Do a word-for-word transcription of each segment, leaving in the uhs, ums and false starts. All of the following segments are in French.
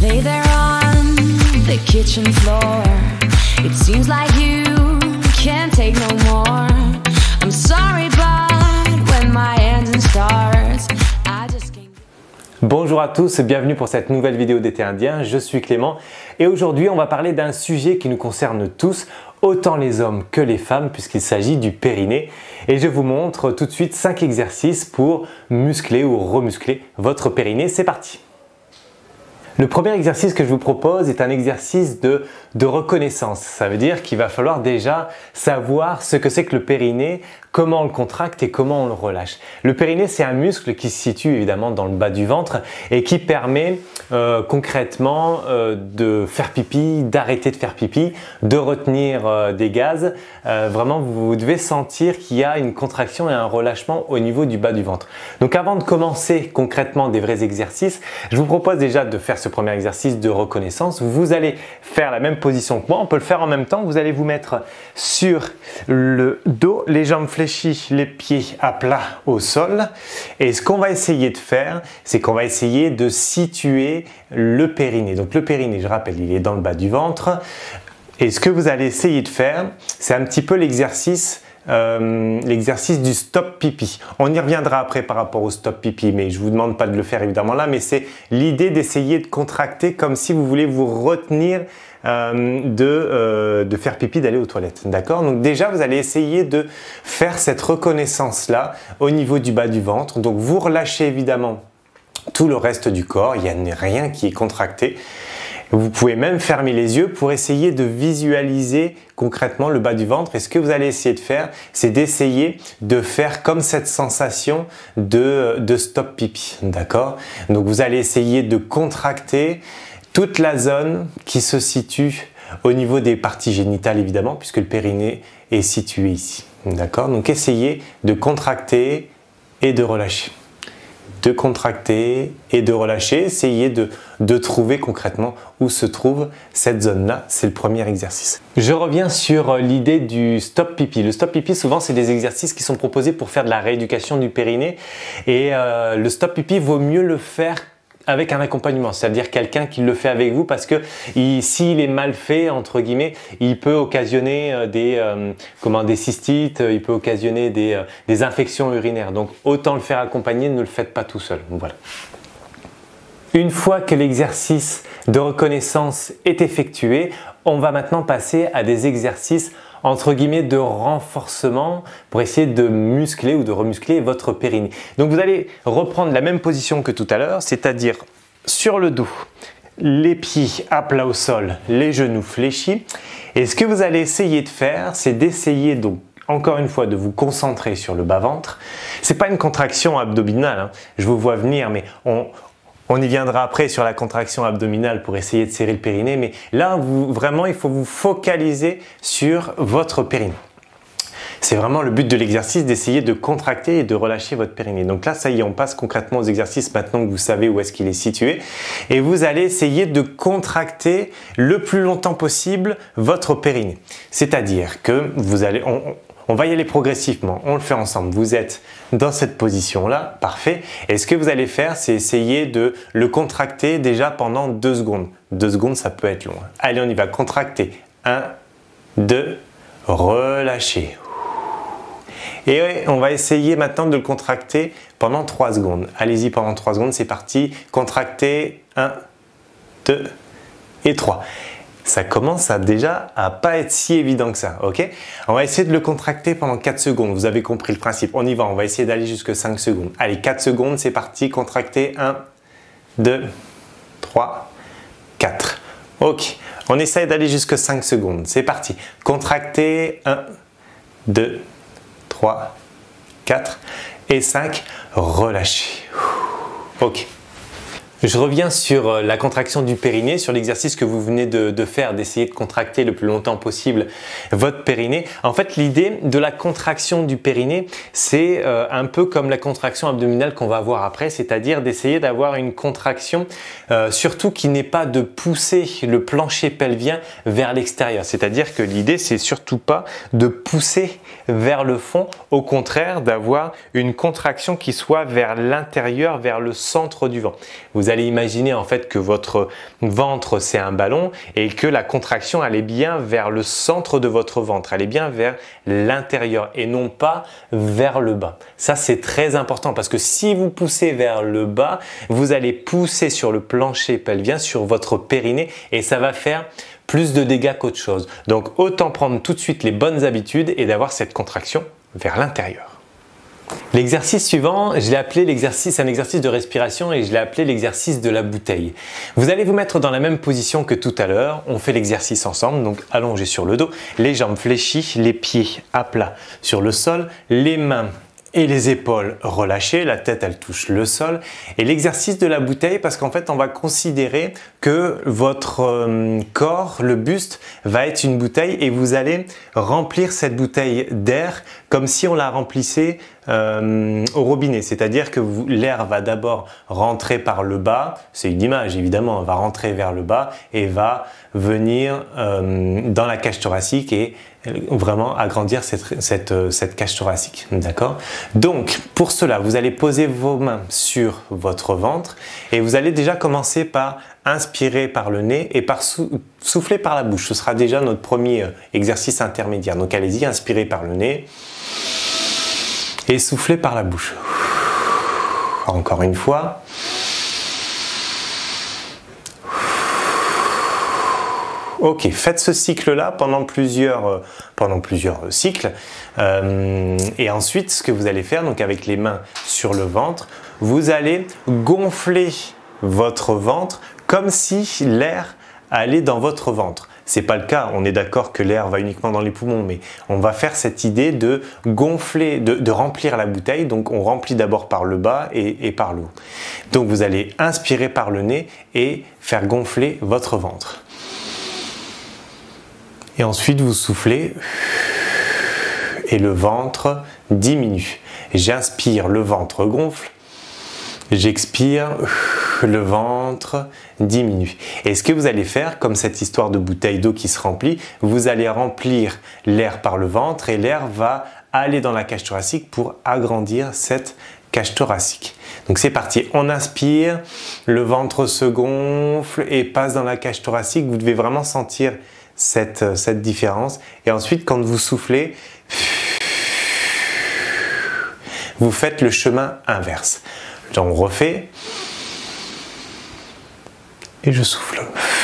Lay there on the kitchen floor. It seems like you can't take no more. I'm sorry, but when my engine starts, I just can't. Bonjour à tous, bienvenue pour cette nouvelle vidéo d'été indien. Je suis Clément et aujourd'hui on va parler d'un sujet qui nous concerne tous, autant les hommes que les femmes, puisqu'il s'agit du périnée. Et je vous montre tout de suite cinq exercices pour muscler ou remuscler votre périnée. C'est parti! Le premier exercice que je vous propose est un exercice de, de reconnaissance. Ça veut dire qu'il va falloir déjà savoir ce que c'est que le périnée, comment on le contracte et comment on le relâche. Le périnée, c'est un muscle qui se situe évidemment dans le bas du ventre et qui permet euh, concrètement euh, de faire pipi, d'arrêter de faire pipi, de retenir euh, des gaz. Euh, vraiment, vous devez sentir qu'il y a une contraction et un relâchement au niveau du bas du ventre. Donc avant de commencer concrètement des vrais exercices, je vous propose déjà de faire ce premier exercice de reconnaissance. Vous allez faire la même position que moi, on peut le faire en même temps. Vous allez vous mettre sur le dos, les jambes fléchies, les pieds à plat au sol. Et ce qu'on va essayer de faire, c'est qu'on va essayer de situer le périnée. Donc le périnée, je rappelle, il est dans le bas du ventre. Et ce que vous allez essayer de faire, c'est un petit peu l'exercice Euh, l'exercice du stop pipi. On y reviendra après par rapport au stop pipi, mais je vous demande pas de le faire évidemment là, mais c'est l'idée d'essayer de contracter comme si vous voulez vous retenir euh, de, euh, de faire pipi, d'aller aux toilettes. D'accord? Donc déjà, vous allez essayer de faire cette reconnaissance là au niveau du bas du ventre. Donc vous relâchez évidemment tout le reste du corps, il n'y a rien qui est contracté. Vous pouvez même fermer les yeux pour essayer de visualiser concrètement le bas du ventre. Et ce que vous allez essayer de faire, c'est d'essayer de faire comme cette sensation de, de stop pipi. D'accord? Donc vous allez essayer de contracter toute la zone qui se situe au niveau des parties génitales évidemment, puisque le périnée est situé ici. D'accord? Donc essayez de contracter et de relâcher. De contracter et de relâcher, essayez de, de trouver concrètement où se trouve cette zone-là. C'est le premier exercice. Je reviens sur l'idée du stop pipi. Le stop pipi, souvent, c'est des exercices qui sont proposés pour faire de la rééducation du périnée. Et euh, le stop pipi, vaut mieux le faire avec un accompagnement, c'est-à-dire quelqu'un qui le fait avec vous, parce que s'il est mal fait, entre guillemets, il peut occasionner euh, des, euh, comment, des cystites, il peut occasionner des, euh, des infections urinaires. Donc autant le faire accompagner, ne le faites pas tout seul. Voilà. Une fois que l'exercice de reconnaissance est effectué, on va maintenant passer à des exercices entre guillemets de renforcement pour essayer de muscler ou de remuscler votre périnée. Donc vous allez reprendre la même position que tout à l'heure, c'est-à-dire sur le dos, les pieds à plat au sol, les genoux fléchis. Et ce que vous allez essayer de faire, c'est d'essayer donc encore une fois de vous concentrer sur le bas-ventre. C'est pas une contraction abdominale, hein. Je vous vois venir, mais on On y viendra après sur la contraction abdominale pour essayer de serrer le périnée, mais là, vous, vraiment, il faut vous focaliser sur votre périnée. C'est vraiment le but de l'exercice, d'essayer de contracter et de relâcher votre périnée. Donc là, ça y est, on passe concrètement aux exercices maintenant que vous savez où est-ce qu'il est situé. Et vous allez essayer de contracter le plus longtemps possible votre périnée. C'est-à-dire que vous allez... On, On va y aller progressivement, on le fait ensemble. Vous êtes dans cette position-là, parfait. Et ce que vous allez faire, c'est essayer de le contracter déjà pendant deux secondes. Deux secondes, ça peut être long. Allez, on y va, contracter. Un, deux, relâchez. Et on va essayer maintenant de le contracter pendant trois secondes. Allez-y, pendant trois secondes, c'est parti. Contractez. Un, deux et trois. Ça commence à déjà à pas être si évident que ça, ok? On va essayer de le contracter pendant quatre secondes, vous avez compris le principe. On y va, on va essayer d'aller jusqu'à cinq secondes. Allez, quatre secondes, c'est parti, contracter. un, deux, trois, quatre. Ok, on essaye d'aller jusqu'à cinq secondes, c'est parti. Contracter. un, deux, trois, quatre et cinq. Relâchez. Ok. Je reviens sur la contraction du périnée, sur l'exercice que vous venez de, de faire, d'essayer de contracter le plus longtemps possible votre périnée. En fait, l'idée de la contraction du périnée, c'est euh, un peu comme la contraction abdominale qu'on va avoir après, c'est-à-dire d'essayer d'avoir une contraction, euh, surtout qui n'est pas de pousser le plancher pelvien vers l'extérieur. C'est-à-dire que l'idée, c'est surtout pas de pousser vers le fond, au contraire, d'avoir une contraction qui soit vers l'intérieur, vers le centre du ventre. Vous allez allez imaginer en fait que votre ventre c'est un ballon et que la contraction elle est bien vers le centre de votre ventre, elle est bien vers l'intérieur et non pas vers le bas. Ça c'est très important parce que si vous poussez vers le bas, vous allez pousser sur le plancher pelvien, sur votre périnée et ça va faire plus de dégâts qu'autre chose. Donc autant prendre tout de suite les bonnes habitudes et d'avoir cette contraction vers l'intérieur. L'exercice suivant, je l'ai appelé l'exercice, un exercice de respiration et je l'ai appelé l'exercice de la bouteille. Vous allez vous mettre dans la même position que tout à l'heure, on fait l'exercice ensemble, donc allongé sur le dos, les jambes fléchies, les pieds à plat sur le sol, les mains et les épaules relâchées, la tête elle touche le sol et l'exercice de la bouteille parce qu'en fait on va considérer que votre euh, corps, le buste va être une bouteille et vous allez remplir cette bouteille d'air comme si on la remplissait euh, au robinet, c'est-à-dire que l'air va d'abord rentrer par le bas, c'est une image évidemment, va rentrer vers le bas et va venir euh, dans la cage thoracique et vraiment agrandir cette, cette, cette cage thoracique, d'accord? Donc pour cela, vous allez poser vos mains sur votre ventre et vous allez déjà commencer par inspirer par le nez et par sou souffler par la bouche. Ce sera déjà notre premier exercice intermédiaire. Donc allez-y, inspirez par le nez et soufflez par la bouche. Encore une fois. Ok, faites ce cycle-là pendant plusieurs, euh, pendant plusieurs cycles. Euh, et ensuite, ce que vous allez faire, donc avec les mains sur le ventre, vous allez gonfler votre ventre comme si l'air allait dans votre ventre. C'est pas le cas, on est d'accord que l'air va uniquement dans les poumons, mais on va faire cette idée de gonfler, de, de remplir la bouteille. Donc on remplit d'abord par le bas et, et par le haut. Donc vous allez inspirer par le nez et faire gonfler votre ventre. Et ensuite, vous soufflez et le ventre diminue. J'inspire, le ventre gonfle. J'expire, le ventre diminue. Et ce que vous allez faire, comme cette histoire de bouteille d'eau qui se remplit, vous allez remplir l'air par le ventre et l'air va aller dans la cage thoracique pour agrandir cette cage thoracique. Donc c'est parti, on inspire, le ventre se gonfle et passe dans la cage thoracique. Vous devez vraiment sentir Cette, cette différence et ensuite quand vous soufflez vous faites le chemin inverse. Donc on refait et je souffle.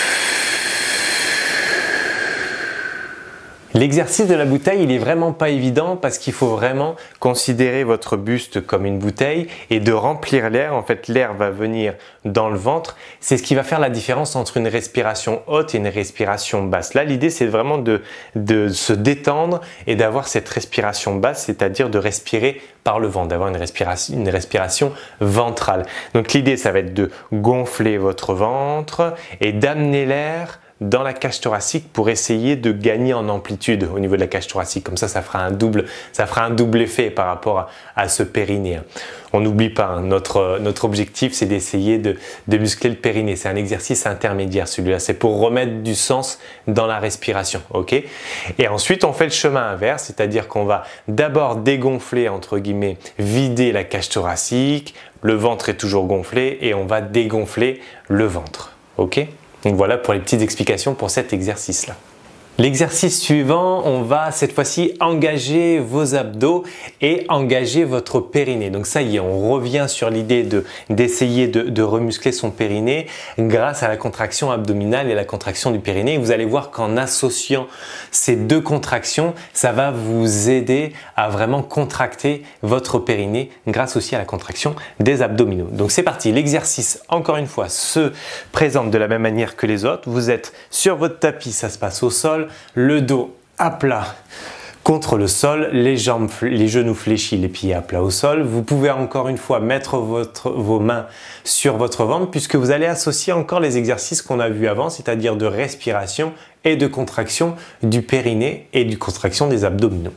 L'exercice de la bouteille, il est vraiment pas évident parce qu'il faut vraiment considérer votre buste comme une bouteille et de remplir l'air. En fait, l'air va venir dans le ventre. C'est ce qui va faire la différence entre une respiration haute et une respiration basse. Là, l'idée, c'est vraiment de, de se détendre et d'avoir cette respiration basse, c'est-à-dire de respirer par le ventre, d'avoir une respiration, une respiration ventrale. Donc, l'idée, ça va être de gonfler votre ventre et d'amener l'air dans la cage thoracique pour essayer de gagner en amplitude au niveau de la cage thoracique. Comme ça, ça fera un double, ça fera un double effet par rapport à, à ce périnée. On n'oublie pas, hein, notre, notre objectif, c'est d'essayer de, de muscler le périnée. C'est un exercice intermédiaire, celui-là. C'est pour remettre du sens dans la respiration. Ok ? Et ensuite, on fait le chemin inverse, c'est-à-dire qu'on va d'abord dégonfler, entre guillemets, vider la cage thoracique. Le ventre est toujours gonflé et on va dégonfler le ventre. Ok ? Donc voilà pour les petites explications pour cet exercice-là. L'exercice suivant, on va cette fois-ci engager vos abdos et engager votre périnée. Donc ça y est, on revient sur l'idée de d'essayer de, de remuscler son périnée grâce à la contraction abdominale et la contraction du périnée. Et vous allez voir qu'en associant ces deux contractions, ça va vous aider à vraiment contracter votre périnée grâce aussi à la contraction des abdominaux. Donc c'est parti, l'exercice encore une fois se présente de la même manière que les autres. Vous êtes sur votre tapis, ça se passe au sol. Le dos à plat contre le sol, les jambes, les genoux fléchis, les pieds à plat au sol. Vous pouvez encore une fois mettre votre, vos mains sur votre ventre puisque vous allez associer encore les exercices qu'on a vus avant, c'est-à-dire de respiration et de contraction du périnée et de contraction des abdominaux.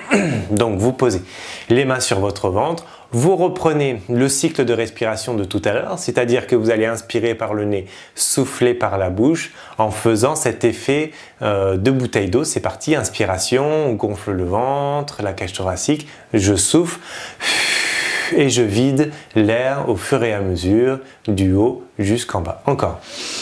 Donc vous posez les mains sur votre ventre, vous reprenez le cycle de respiration de tout à l'heure, c'est-à-dire que vous allez inspirer par le nez, souffler par la bouche en faisant cet effet euh, de bouteille d'eau. C'est parti, inspiration, on gonfle le ventre, la cage thoracique, je souffle, et je vide l'air au fur et à mesure du haut jusqu'en bas. Encore.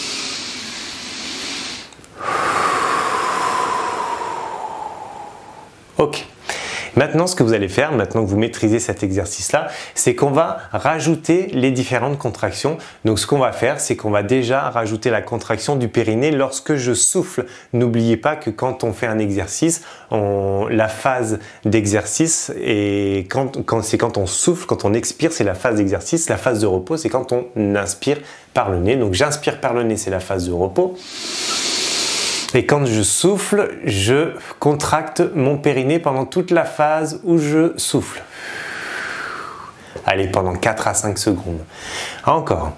Ok. Maintenant, ce que vous allez faire, maintenant que vous maîtrisez cet exercice-là, c'est qu'on va rajouter les différentes contractions. Donc, ce qu'on va faire, c'est qu'on va déjà rajouter la contraction du périnée lorsque je souffle. N'oubliez pas que quand on fait un exercice, on, la phase d'exercice, et quand, quand, c'est quand on souffle, quand on expire, c'est la phase d'exercice. La phase de repos, c'est quand on inspire par le nez. Donc, j'inspire par le nez, c'est la phase de repos. Et quand je souffle, je contracte mon périnée pendant toute la phase où je souffle. Allez, pendant quatre à cinq secondes. Encore.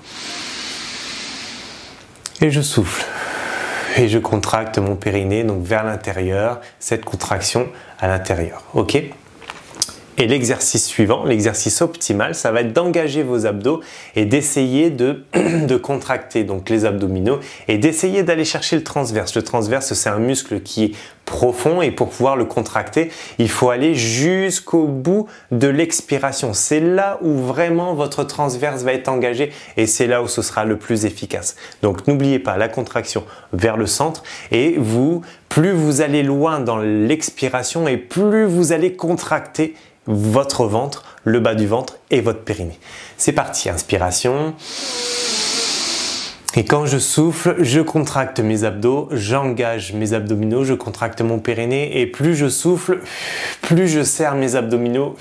Et je souffle. Et je contracte mon périnée, donc vers l'intérieur, cette contraction à l'intérieur. Ok ? Et l'exercice suivant, l'exercice optimal, ça va être d'engager vos abdos et d'essayer de, de contracter donc les abdominaux et d'essayer d'aller chercher le transverse. Le transverse, c'est un muscle qui est profond et pour pouvoir le contracter, il faut aller jusqu'au bout de l'expiration. C'est là où vraiment votre transverse va être engagé et c'est là où ce sera le plus efficace. Donc n'oubliez pas la contraction vers le centre et vous, plus vous allez loin dans l'expiration et plus vous allez contracter votre ventre, le bas du ventre et votre périnée. C'est parti, inspiration. Et quand je souffle, je contracte mes abdos, j'engage mes abdominaux, je contracte mon périnée et plus je souffle, plus je serre mes abdominaux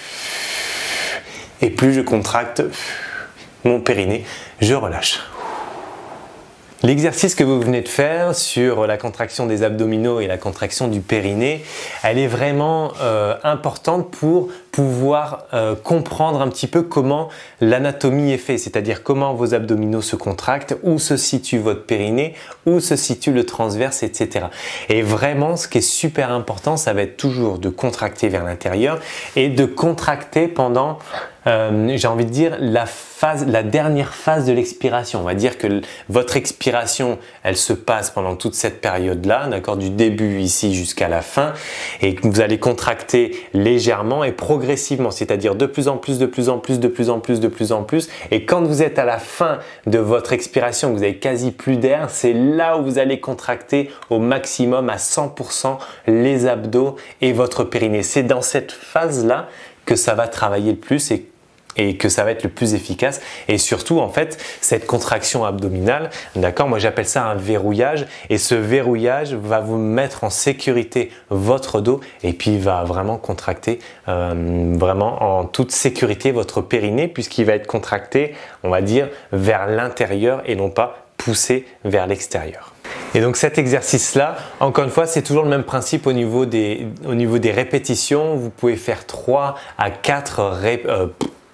et plus je contracte mon périnée, je relâche. L'exercice que vous venez de faire sur la contraction des abdominaux et la contraction du périnée, elle est vraiment euh, importante pour pouvoir euh, comprendre un petit peu comment l'anatomie est faite, c'est-à-dire comment vos abdominaux se contractent, où se situe votre périnée, où se situe le transverse, et cetera. Et vraiment, ce qui est super important, ça va être toujours de contracter vers l'intérieur et de contracter pendant Euh, j'ai envie de dire la phase, la dernière phase de l'expiration. On va dire que votre expiration, elle se passe pendant toute cette période-là, d'accord, du début ici jusqu'à la fin, et que vous allez contracter légèrement et progressivement, c'est-à-dire de plus en plus, de plus en plus, de plus en plus, de plus en plus. Et quand vous êtes à la fin de votre expiration, vous avez quasi plus d'air, c'est là où vous allez contracter au maximum à cent pour cent les abdos et votre périnée. C'est dans cette phase-là que ça va travailler le plus et, et que ça va être le plus efficace. Et surtout, en fait, cette contraction abdominale, d'accord, moi j'appelle ça un verrouillage. Et ce verrouillage va vous mettre en sécurité votre dos et puis va vraiment contracter euh, vraiment en toute sécurité votre périnée puisqu'il va être contracté, on va dire, vers l'intérieur et non pas poussé vers l'extérieur. Et donc cet exercice-là, encore une fois, c'est toujours le même principe au niveau des, au niveau des répétitions. Vous pouvez faire trois à quatre rép euh,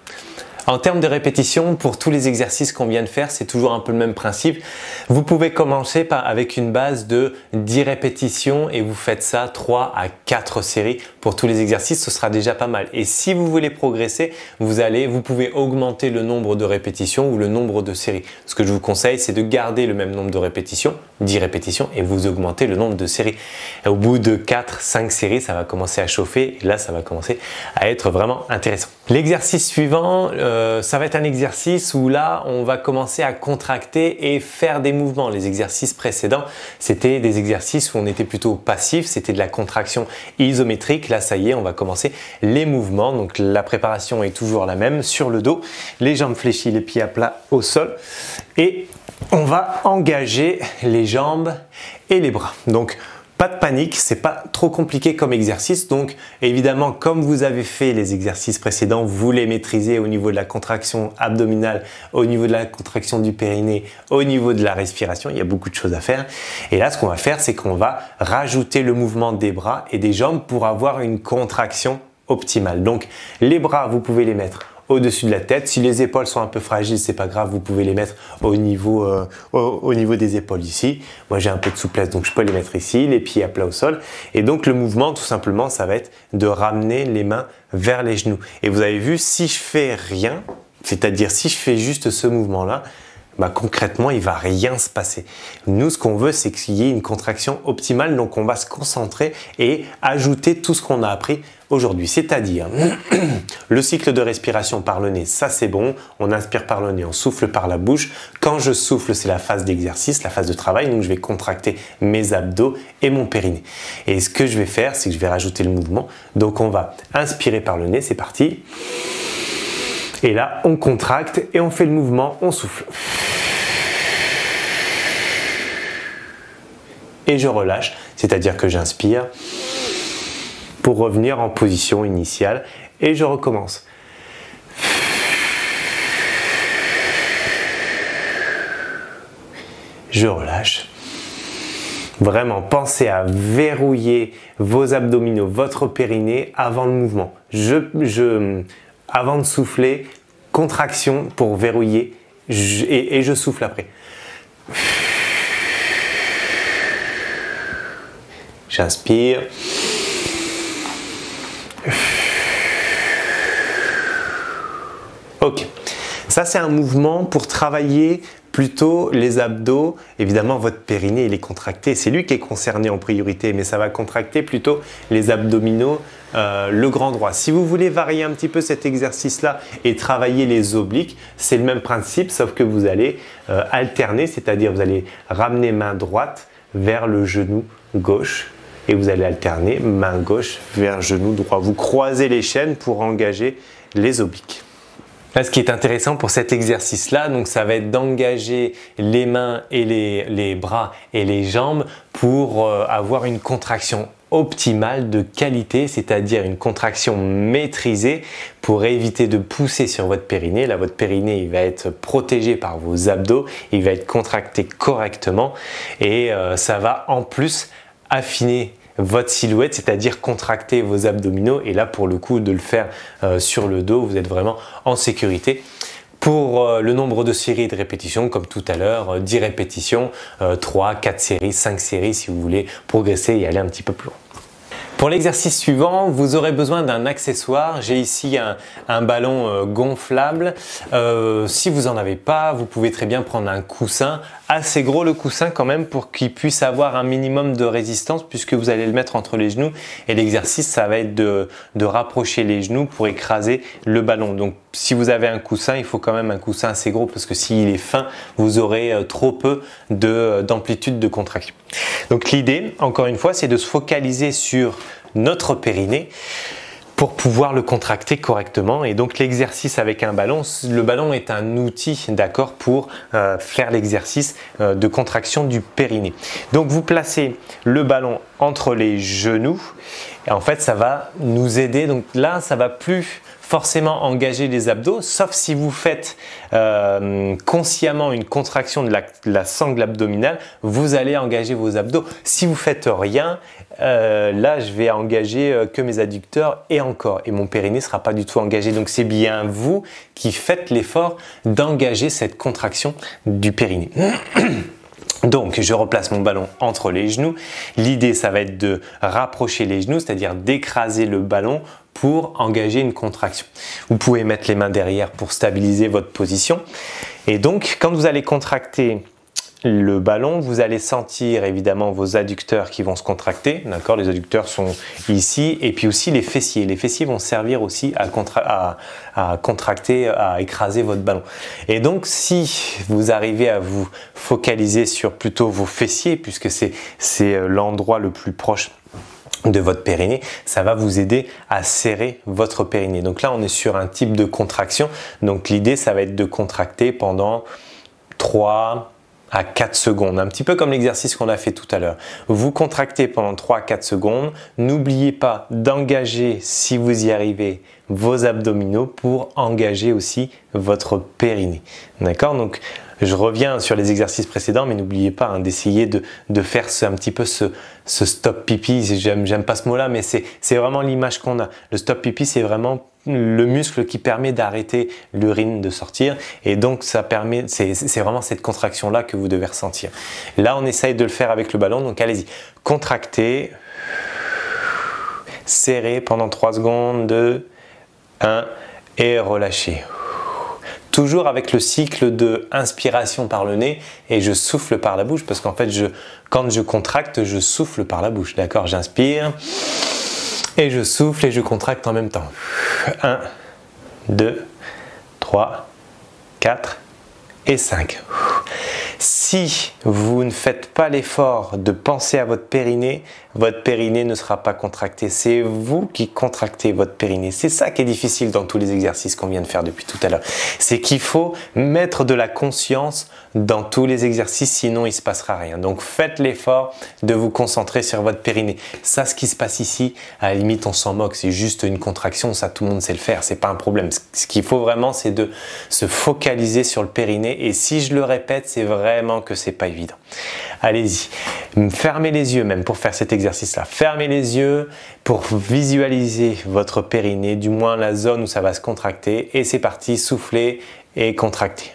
En termes de répétition, pour tous les exercices qu'on vient de faire, c'est toujours un peu le même principe. Vous pouvez commencer par, avec une base de dix répétitions et vous faites ça trois à quatre séries. Pour tous les exercices, ce sera déjà pas mal. Et si vous voulez progresser, vous, allez, vous pouvez augmenter le nombre de répétitions ou le nombre de séries. Ce que je vous conseille, c'est de garder le même nombre de répétitions, dix répétitions, et vous augmentez le nombre de séries. Et au bout de quatre cinq séries, ça va commencer à chauffer et là, ça va commencer à être vraiment intéressant. L'exercice suivant, euh, ça va être un exercice où là, on va commencer à contracter et faire des mouvements. Les exercices précédents, c'était des exercices où on était plutôt passif, c'était de la contraction isométrique. Là, ça y est, on va commencer les mouvements. Donc, la préparation est toujours la même sur le dos, les jambes fléchies, les pieds à plat au sol. Et on va engager les jambes et les bras. Donc, pas de panique, c'est pas trop compliqué comme exercice. Donc évidemment, comme vous avez fait les exercices précédents, vous les maîtrisez au niveau de la contraction abdominale, au niveau de la contraction du périnée, au niveau de la respiration. Il y a beaucoup de choses à faire. Et là, ce qu'on va faire, c'est qu'on va rajouter le mouvement des bras et des jambes pour avoir une contraction optimale. Donc les bras, vous pouvez les mettre au-dessus de la tête. Si les épaules sont un peu fragiles, c'est pas grave, vous pouvez les mettre au niveau, euh, au, au niveau des épaules ici. Moi, j'ai un peu de souplesse, donc je peux les mettre ici, les pieds à plat au sol. Et donc, le mouvement, tout simplement, ça va être de ramener les mains vers les genoux. Et vous avez vu, si je fais rien, c'est-à-dire si je fais juste ce mouvement-là, bah, concrètement, il ne va rien se passer. Nous, ce qu'on veut, c'est qu'il y ait une contraction optimale. Donc, on va se concentrer et ajouter tout ce qu'on a appris aujourd'hui. C'est-à-dire, le cycle de respiration par le nez, ça c'est bon. On inspire par le nez, on souffle par la bouche. Quand je souffle, c'est la phase d'exercice, la phase de travail. Donc, je vais contracter mes abdos et mon périnée. Et ce que je vais faire, c'est que je vais rajouter le mouvement. Donc, on va inspirer par le nez. C'est parti. Et là, on contracte et on fait le mouvement, on souffle. Et je relâche, c'est-à-dire que j'inspire pour revenir en position initiale et je recommence. Je relâche. Vraiment, pensez à verrouiller vos abdominaux, votre périnée avant le mouvement. Je, je, avant de souffler, contraction pour verrouiller je, et, et je souffle après. J'inspire. Ok, ça c'est un mouvement pour travailler plutôt les abdos. Évidemment, votre périnée il est contracté, c'est lui qui est concerné en priorité, mais ça va contracter plutôt les abdominaux, euh, le grand droit. Si vous voulez varier un petit peu cet exercice-là et travailler les obliques, c'est le même principe, sauf que vous allez euh, alterner, c'est-à-dire vous allez ramener main droite vers le genou gauche et vous allez alterner main gauche vers genou droit. Vous croisez les chaînes pour engager les obliques. Là, ce qui est intéressant pour cet exercice-là, donc ça va être d'engager les mains et les, les bras et les jambes pour euh, avoir une contraction optimale de qualité, c'est-à-dire une contraction maîtrisée pour éviter de pousser sur votre périnée. Là, votre périnée, il va être protégé par vos abdos, il va être contracté correctement et euh, ça va en plus affiner votre silhouette, c'est-à-dire contracter vos abdominaux et là pour le coup de le faire euh, sur le dos, vous êtes vraiment en sécurité. Pour euh, le nombre de séries de répétitions, comme tout à l'heure, euh, dix répétitions, euh, trois, quatre séries, cinq séries si vous voulez progresser et aller un petit peu plus loin. Pour l'exercice suivant, vous aurez besoin d'un accessoire. J'ai ici un, un ballon euh, gonflable. Euh, si vous n'en avez pas, vous pouvez très bien prendre un coussin. Assez gros le coussin quand même pour qu'il puisse avoir un minimum de résistance puisque vous allez le mettre entre les genoux. Et l'exercice, ça va être de, de rapprocher les genoux pour écraser le ballon. Donc si vous avez un coussin, il faut quand même un coussin assez gros parce que s'il est fin, vous aurez euh, trop peu de, d'amplitude de contraction. Donc l'idée, encore une fois, c'est de se focaliser sur notre périnée pour pouvoir le contracter correctement. Et donc l'exercice avec un ballon, le ballon est un outil, d'accord, pour euh, faire l'exercice euh, de contraction du périnée. Donc vous placez le ballon entre les genoux et en fait ça va nous aider. Donc là, ça va plus forcément engager les abdos, sauf si vous faites euh, consciemment une contraction de la, de la sangle abdominale, vous allez engager vos abdos. Si vous faites rien, euh, là je vais engager euh, que mes adducteurs et encore, et mon périnée ne sera pas du tout engagé. Donc c'est bien vous qui faites l'effort d'engager cette contraction du périnée. Donc, je replace mon ballon entre les genoux. L'idée, ça va être de rapprocher les genoux, c'est-à-dire d'écraser le ballon pour engager une contraction. Vous pouvez mettre les mains derrière pour stabiliser votre position. Et donc, quand vous allez contracter le ballon, vous allez sentir évidemment vos adducteurs qui vont se contracter, d'accord? Les adducteurs sont ici et puis aussi les fessiers. Les fessiers vont servir aussi à, contra à, à contracter, à écraser votre ballon. Et donc, si vous arrivez à vous focaliser sur plutôt vos fessiers, puisque c'est c'est l'endroit le plus proche de votre périnée, ça va vous aider à serrer votre périnée. Donc là, on est sur un type de contraction. Donc l'idée, ça va être de contracter pendant trois à quatre secondes, un petit peu comme l'exercice qu'on a fait tout à l'heure. Vous contractez pendant trois à quatre secondes. N'oubliez pas d'engager, si vous y arrivez, vos abdominaux pour engager aussi votre périnée. D'accord? Donc, je reviens sur les exercices précédents, mais n'oubliez pas hein, d'essayer de, de faire ce, un petit peu ce, ce stop pipi. J'aime, j'aime pas ce mot-là, mais c'est vraiment l'image qu'on a. Le stop pipi, c'est vraiment le muscle qui permet d'arrêter l'urine de sortir. Et donc, ça permet, c'est vraiment cette contraction-là que vous devez ressentir. Là, on essaye de le faire avec le ballon. Donc, allez-y. Contractez. Serrez pendant trois secondes. deux, un. Et relâchez. toujours avec le cycle de inspiration par le nez et je souffle par la bouche parce qu'en fait, je, quand je contracte, je souffle par la bouche. D'accord? J'inspire et je souffle et je contracte en même temps. un, deux, trois, quatre et cinq. Si vous ne faites pas l'effort de penser à votre périnée, votre périnée ne sera pas contracté. C'est vous qui contractez votre périnée. C'est ça qui est difficile dans tous les exercices qu'on vient de faire depuis tout à l'heure. C'est qu'il faut mettre de la conscience dans tous les exercices, sinon il ne se passera rien. Donc faites l'effort de vous concentrer sur votre périnée. Ça, ce qui se passe ici, à la limite, on s'en moque. C'est juste une contraction, ça tout le monde sait le faire. C'est pas un problème. Ce qu'il faut vraiment, c'est de se focaliser sur le périnée. Et si je le répète, c'est vraiment que c'est pas évident. Allez-y, fermez les yeux même pour faire cet exercice-là. Fermez les yeux pour visualiser votre périnée, du moins la zone où ça va se contracter. Et c'est parti, soufflez et contractez.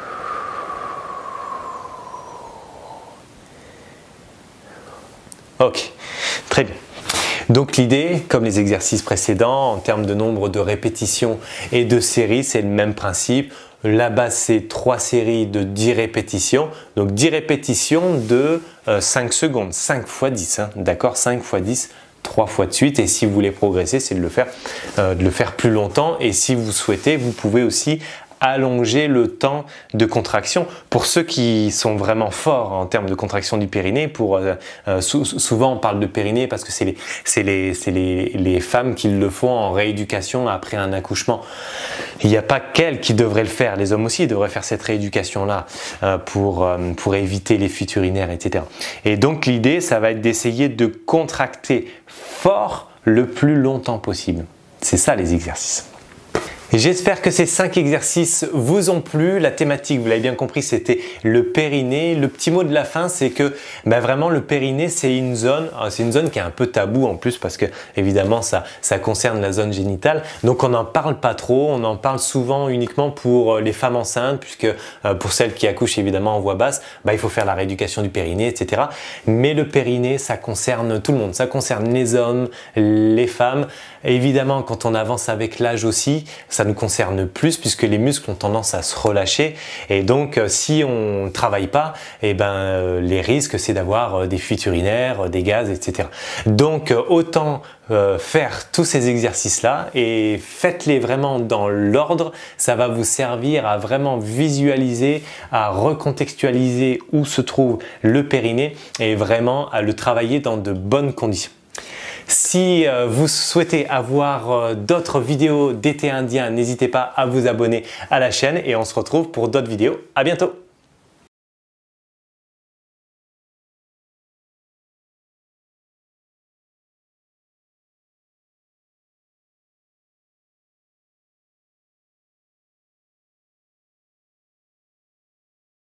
Ok, très bien. Donc l'idée, comme les exercices précédents, en termes de nombre de répétitions et de séries, c'est le même principe. La base, c'est trois séries de dix répétitions. Donc dix répétitions de euh, cinq secondes, cinq fois dix, hein, d'accord? cinq fois dix, trois fois de suite. Et si vous voulez progresser, c'est de le faire, euh, de le faire plus longtemps. Et si vous souhaitez, vous pouvez aussi allonger le temps de contraction. Pour ceux qui sont vraiment forts en termes de contraction du périnée, pour, euh, euh, sou souvent on parle de périnée parce que c'est les, c'est les, c'est les, les femmes qui le font en rééducation après un accouchement. Il n'y a pas qu'elles qui devraient le faire, les hommes aussi devraient faire cette rééducation-là euh, pour, euh, pour éviter les fuites urinaires, et cetera. Et donc l'idée, ça va être d'essayer de contracter fort le plus longtemps possible. C'est ça les exercices. J'espère que ces cinq exercices vous ont plu. La thématique, vous l'avez bien compris, c'était le périnée. Le petit mot de la fin, c'est que ben vraiment le périnée, c'est une zone, c'est une zone qui est un peu taboue en plus parce que évidemment ça, ça concerne la zone génitale. Donc on n'en parle pas trop, on en parle souvent uniquement pour les femmes enceintes puisque euh, pour celles qui accouchent évidemment en voix basse, ben, il faut faire la rééducation du périnée, et cetera. Mais le périnée, ça concerne tout le monde, ça concerne les hommes, les femmes. Et évidemment, quand on avance avec l'âge aussi, ça nous concerne plus puisque les muscles ont tendance à se relâcher et donc si on ne travaille pas, eh ben, les risques c'est d'avoir des fuites urinaires, des gaz, et cetera. Donc autant euh, faire tous ces exercices-là et faites-les vraiment dans l'ordre, ça va vous servir à vraiment visualiser, à recontextualiser où se trouve le périnée et vraiment à le travailler dans de bonnes conditions. Si euh, vous souhaitez avoir euh, d'autres vidéos d'été indien, n'hésitez pas à vous abonner à la chaîne et on se retrouve pour d'autres vidéos. À bientôt!